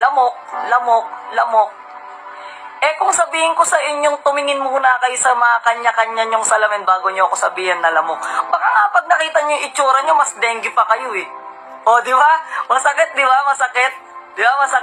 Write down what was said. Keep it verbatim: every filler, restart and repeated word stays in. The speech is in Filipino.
Lamok, lamok, lamok. Eh kung sabihin ko sa inyong tumingin muna kayo sa mga kanya-kanya nyong salamin bago nyo ako sabihin na lamok. Baka nga pag nakita nyo yung itsura nyo, mas dengue pa kayo eh. O, di ba? Masakit, di ba? Masakit. Di ba? Masakit.